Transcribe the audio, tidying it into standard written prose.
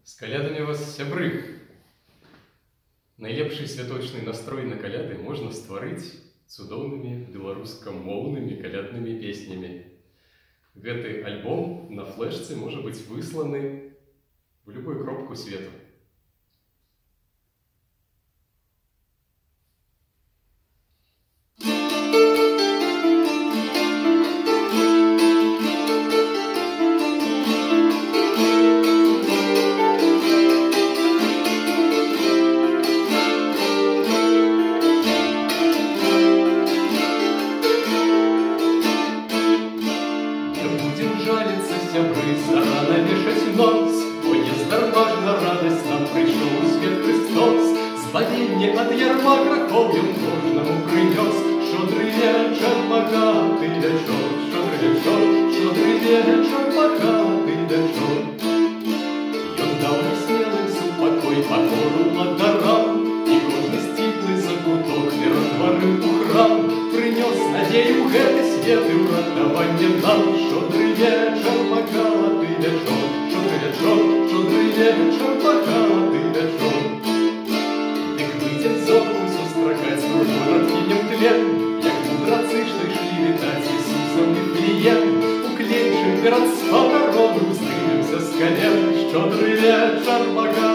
З калядамі вас, сябры! Найлепшы святочны настрой на каляды можна стварыць цудоўнымі беларускамоўнымі каляднымі песнямі. Гэты альбом на флешцы можа быць высланы в любую кропку свету. Сябры, зарано вешать нос, бо нездармажна радость нам пришел свет Христос. Збавенне от ярма грехов ён кожному принес. Щодрый вечер, богатый вечер, щодрый вечер, богатый вечер. Ён дал смелым супокой покору благодарам, и кожный стиплый закуток ператварыў у храм. Принес надею гэты свет и уратаванне нам. Щодрый вечер, богатый вечер, щодрый вечер, богатый вечер. Дык выйдзе зорку сустракаць дружбу над кінем тлен, як мудрацы, што ішлі вітаць Ісусам Вифлеем. Уклечым перад сватарону, уздымемся з колен. Щодрый вечер, богатый